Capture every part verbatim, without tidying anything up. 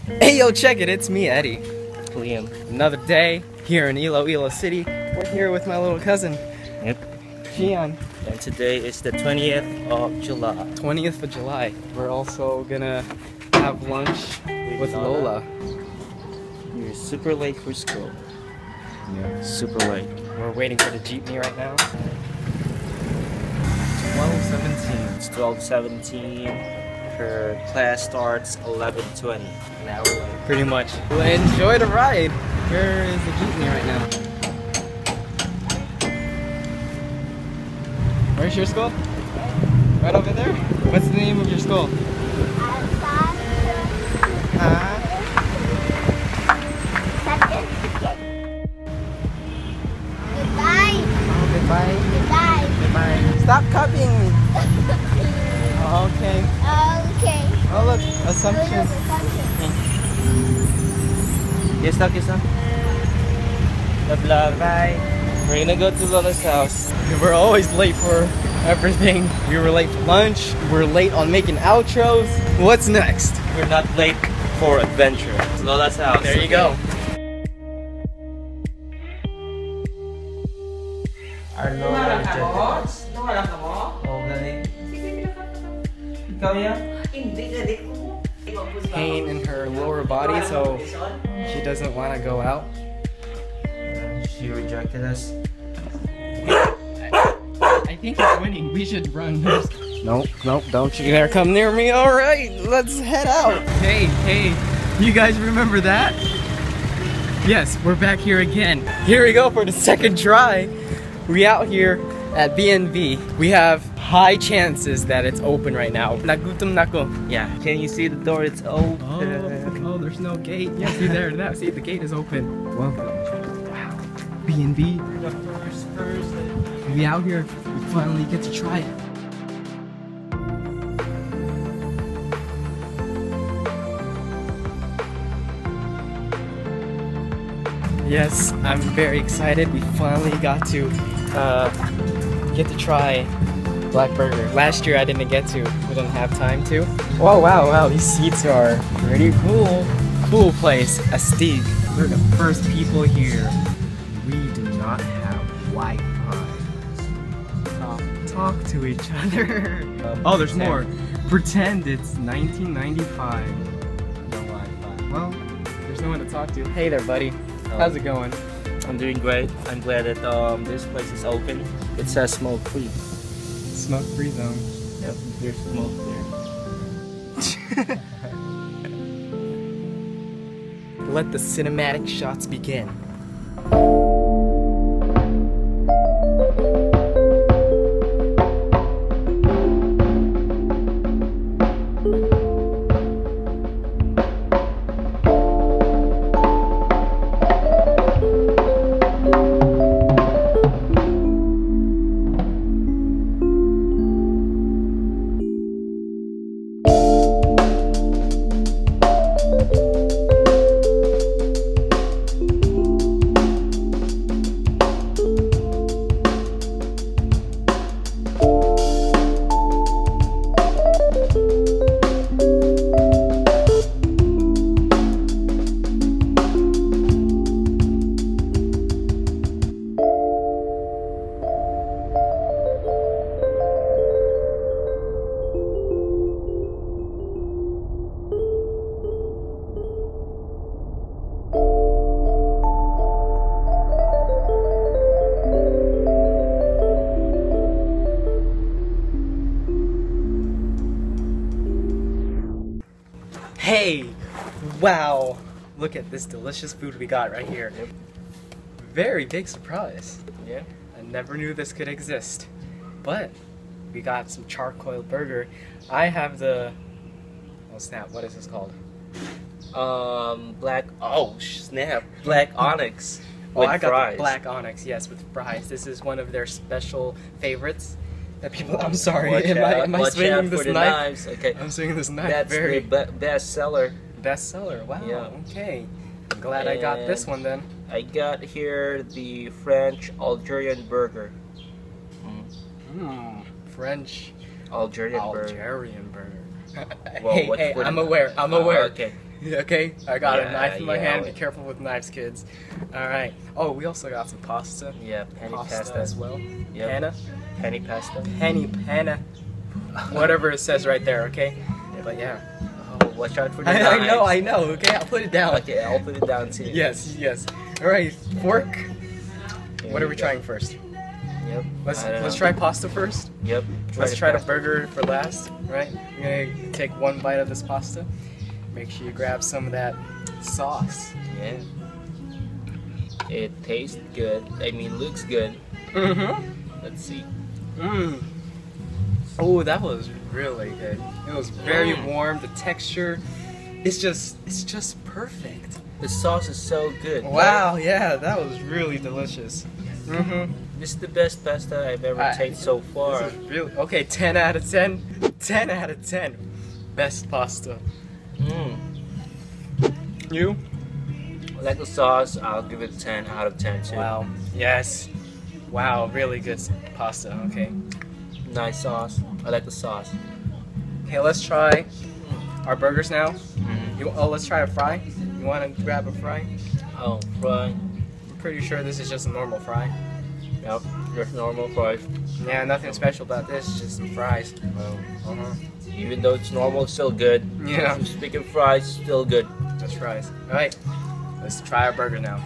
Hey yo, check it, it's me, Eddie. Liam. Another day here in Iloilo City. We're here with my little cousin. Yep. Gian. And today is the twentieth of July. twentieth of July. We're also gonna have lunch with Lola. You're super late for school. Yeah. Super late. We're waiting for the jeepney right now. twelve seventeen. It's twelve seventeen. Her class starts eleven twenty. An hour late. Pretty much. Well, enjoy the ride. Where is the jeepney right now? Where's your school? Right over there? What's the name of your school? Huh? Goodbye. Oh, goodbye. Goodbye. Goodbye. Stop copying me. Oh, okay. Okay. Oh, look. Assumption. Yes, na, kiss na. Love, love. Bye. We're gonna go to Lola's house. We're always late for everything. We were late for lunch. We're late on making outros. What's next? We're not late for adventure. It's Lola's house. There you go. Our Lola is just... Nawala ka mo? Oh, galing. Sige, Ikaw yan? hindi galit ko. Pain in her lower body, so she doesn't want to go out. She rejected us. I think it's winning. We should run. Nope, nope, don't you dare come near me. All right, let's head out. Hey, hey, you guys remember that? Yes, we're back here again. Here we go for the second try. We out here at B and B. We have high chances that it's open right now. Nagutom nako. Yeah. Can you see the door? It's open. Oh, oh, there's no gate. Yeah, see there, now see the gate is open. Welcome. Wow. B and B. The first person. We out here. We finally get to try it. Yes, I'm very excited. We finally got to uh, get to try Black Burger. Last year I didn't get to. We didn't have time to. Oh wow, wow, these seats are pretty cool. Cool place, Astig. We're the first people here. We do not have Wi-Fi. Talk, talk to each other. Oh, there's more. Pretend it's nineteen ninety-five. No Wi-Fi. Well, there's no one to talk to. Hey there, buddy. How's it going? I'm doing great. I'm glad that um, this place is open. It says smoke free. Smoke-free zone. Yep, there's smoke there. Let the cinematic shots begin. Hey! Wow! Look at this delicious food we got right here. Very big surprise. Yeah. I never knew this could exist. But we got some charcoal burger. I have the... Oh snap, what is this called? Um, black. Oh snap! Black onyx. Oh, with I got fries. the black onyx, yes, with fries. This is one of their special favorites. That people, I'm sorry, Watch am out, I, am I watch out swinging for this the knife? knives. Okay. I'm swinging this knife That's very the be best seller. bestseller. Wow. Yeah. Okay. I'm glad I got this one then. I got here the French Algerian burger. Mm, French Algerian burger. Algerian burger. Well, hey, what hey, food- I'm aware. I'm Ah, aware. okay. Okay, I got a Yeah, knife in my yeah, hand. wait. Be careful with knives, kids. All right. Oh, we also got some pasta. Yeah, penny Pasta, pasta, as well. Yep. Panna, penny pasta. penny panna, whatever it says right there. Okay. But yeah. Oh, watch out for the I, I know, knives. I know. Okay, I'll put it down. Okay, I'll put it down too. Yes, yes. All right, fork. Here What are we we go. trying first? Yep. Let's I don't let's know. try pasta first. Yep. Let's try the pasta. burger for last, right? You're gonna take one bite of this pasta. Make sure you grab some of that sauce. Yeah. It tastes good. I mean, looks good. Mm-hmm. Let's see. Mmm. Oh, that was really good. It was very Mm. warm. The texture, it's just, it's just perfect. The sauce is so good. Wow, yeah, that was really delicious. Mm-hmm. This is the best pasta I've ever I- tasted so far. This is really okay. Ten out of ten. Ten out of ten. Best pasta. Mm. You? I like the sauce. I'll give it ten out of ten too. Wow. Yes. Wow, really good pasta. Okay. Nice sauce. I like the sauce. Okay, let's try our burgers now. Mm. You, oh, let's try a fry. You want to grab a fry? Oh, fry. I'm pretty sure this is just a normal fry. Yep. Just normal fries. Yeah, nothing special about this. Just some fries. Um, Uh-huh. even though it's normal, it's still good. Yeah. If you speak of fries, still good. Just fries. All right. Let's try our burger now.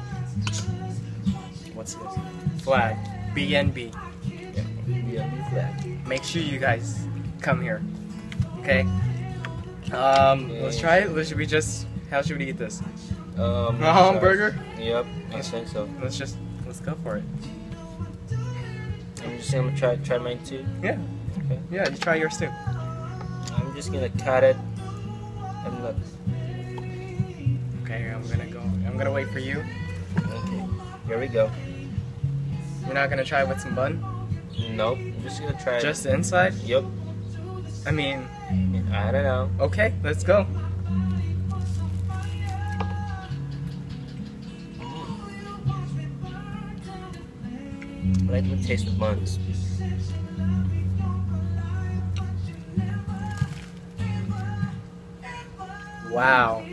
What's this? Flag. B N B. Yeah, new flag. Make sure you guys come here. Okay. Um, let's try it. Or should we just? How should we eat this? Um, A hamburger? Yep, I think so. Let's just let's go for it. I'm just gonna try try mine too. Yeah. Okay. Yeah. You try yours too. I'm just gonna cut it. I'm not. Okay. I'm gonna go. I'm gonna wait for you. Okay. Here we go. You're not gonna try with some bun? Nope. I'm just gonna try. Just the inside? Yep. I mean, I don't know. okay. Let's go. I like the taste of buns. Wow.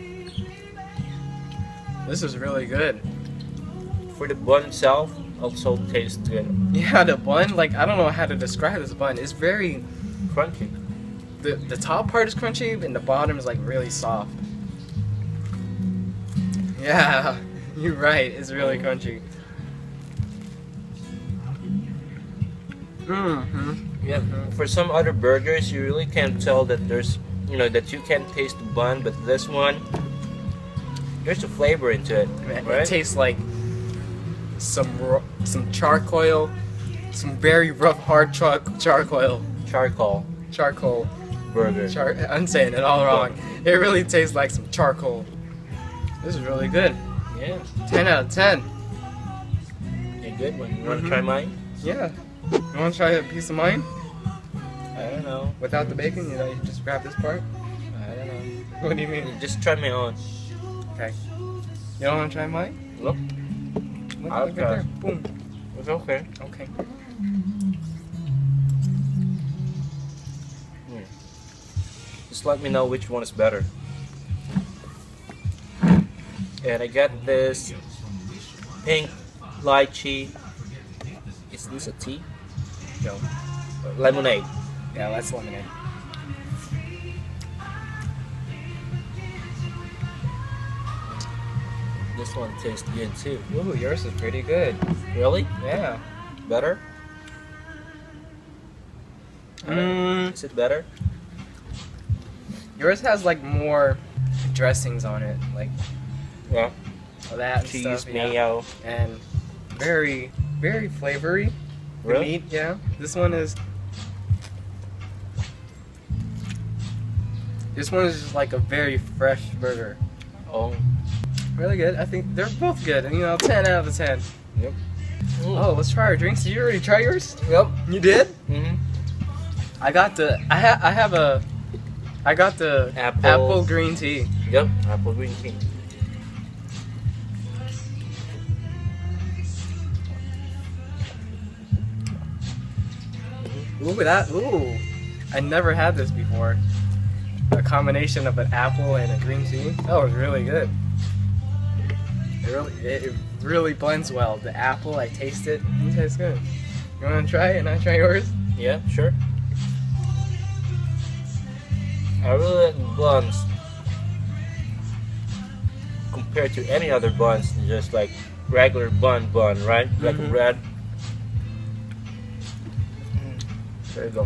This is really good. For the bun itself, also tastes good. Yeah, the bun, like, I don't know how to describe this bun. It's very, Crunchy. the, the top part is crunchy and the bottom is like really soft. Yeah, you're right. It's really crunchy. Mm-hmm. Yeah. For some other burgers, you really can't tell that there's, you know, that you can taste the bun, but this one, there's a flavor into it, It right? tastes like some ro- some charcoal, some very rough, hard char- charcoal, Charcoal charcoal. burger. Char- I'm saying it all wrong. It really tastes like some charcoal. This is really good. Yeah, ten out of ten. a good one. You want to Mhm. try mine? Yeah. You want to try a piece of mine I don't know. without the bacon? You know, you just grab this part. I don't know. What do you mean? Just try my own. Okay. You don't want to try mine? Look, Look, I'll look try. right there. Boom. it's okay. Okay. Just let me know which one is better. And I got this pink lychee. Is this a tea? Go. Lemonade. Yeah, that's lemonade. This one tastes good too. Ooh, yours is pretty good. Really? Yeah. Better? Mm, Is it better? yours has like more dressings on it, like Yeah. that and Cheese, stuff, yeah. mayo. And very, very flavory. The Really? meat, yeah. This one is. This one is just like a very fresh burger. Oh. Really good. I think they're both good. And you know, ten out of ten. Yep. Oh, let's try our drinks. Did you already try yours? Yep. You did? Mm-hmm. I got the. I ha- I have a. I got the Apple. apple green tea. Yep. Apple green tea. Ooh, that. Ooh. I never had this before. A combination of an apple and a green tea. That was really good. It really, it, it really blends well. The apple, I taste it. It tastes good. You want to try it and I try yours? Yeah, sure. I really like buns compared to any other buns, just like regular bun bun, right? Like Mhm. bread. There you go.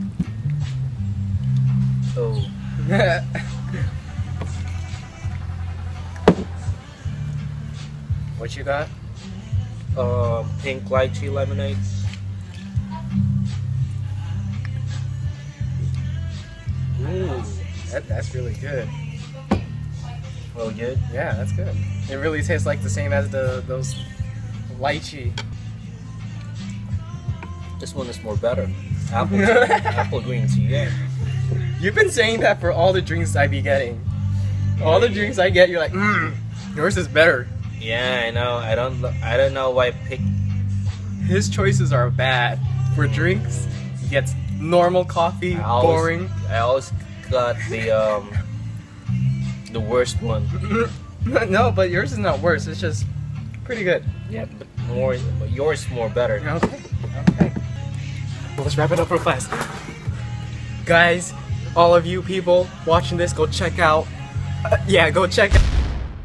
Oh, What you got? uh, pink lychee lemonade. Ooh, that, that's really good. Really good. Yeah, that's good. It really tastes like the same as the those lychee. This one is more better. Apple tea, apple green tea. Yeah. You've been saying that for all the drinks I be getting. All the drinks I get, you're like, mmm, yours is better. Yeah, I know. I don't. I don't know why I picked. His choices are bad. For drinks, he gets normal coffee, I always, boring. I always got the um the worst one. No, but yours is not worse. It's just pretty good. Yeah, but more. But yours more better. Okay. Okay. Well, let's wrap it up real fast. Guys, all of you people watching this, go check out. Uh, yeah, go check out.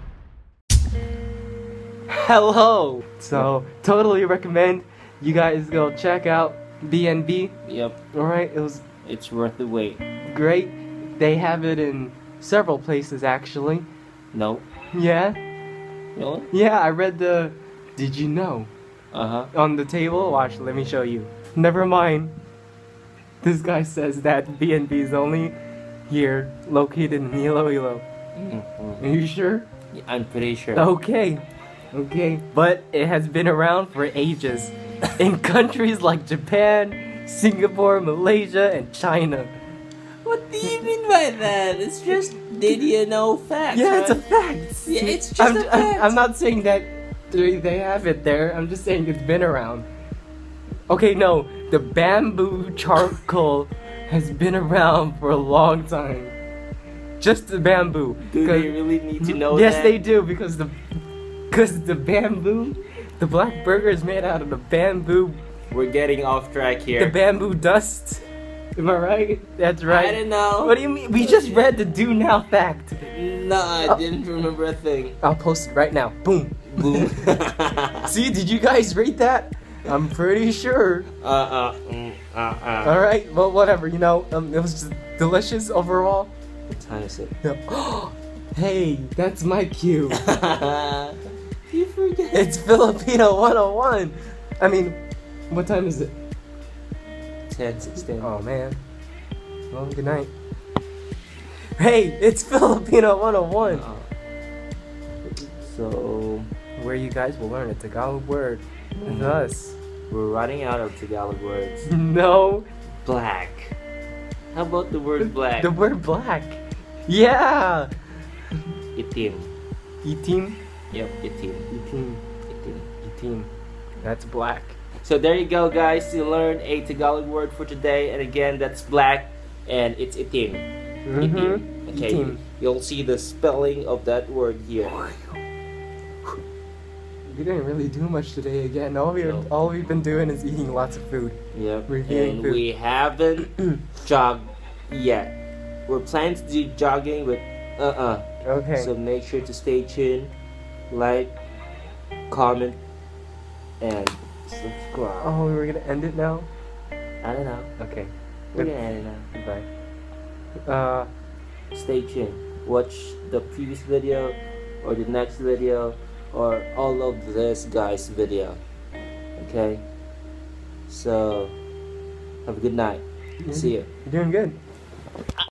Hello. So totally recommend you guys go check out B and B. Yep, All right, it was it's worth the wait. great. They have it in several places actually. No. Yeah, Really? yeah. I read the. Did you know? Uh huh. On the table. Watch. Let me show you. Never mind. This guy says that B and B is only here, located in Iloilo. Mm-hmm. Are you sure? I'm pretty sure. Okay. Okay. But it has been around for ages in countries like Japan, Singapore, Malaysia, and China. What do you mean by that? It's just did you know facts. Yeah, it's a right? fact. Yeah, it's just I'm, a I'm, fact. I'm not saying that they they have it there. I'm just saying it's been around. Okay, no, the bamboo charcoal has been around for a long time. Just the bamboo. Do 'Cause- they really need to know yes, that? they do because the because the bamboo, the black burger is made out of the bamboo, We're getting off track here. the bamboo dust. Am I right? That's right. I don't know. What do you mean? We just read the do now fact. No, I didn't remember a thing. I'll post it right now. Boom. Boom. See, did you guys rate that? I'm pretty sure. uh uh mm, uh uh. All right. Well, whatever. You know, um, it was just delicious overall. What time is it? Yeah. Hey, that's my cue. You forget. It's Filipino one oh one. I mean, what time is it? ten sixteen. Oh man. Well, good night. Hey, it's Filipino one oh one. Uh, so Where you guys will learn a Tagalog word with us. we're running out of Tagalog words. No, Black. How about the word black? the word black. Yeah. Itim. Itim. Yep, itim. Itim. Itim. Itim. That's black. So there you go, guys. You learned a Tagalog word for today, and again, that's black, and it's itim. Itim. Mm-hmm. Okay, Itim. you'll see the spelling of that word here. We didn't really do much today again. All we No. all we've been doing is eating lots of food. Yep. Reviewing And food. we haven't jogged yet. We're planning to do jogging, but uh-uh. Okay. So make sure to stay tuned, like, comment, and subscribe. Oh, we were gonna end it now. I don't know. Okay. We're gonna end it now. Goodbye. Uh. Stay tuned. Watch the previous video, or the next video, or all of this guy's video. Okay? So, have a good night. See you. You're doing good.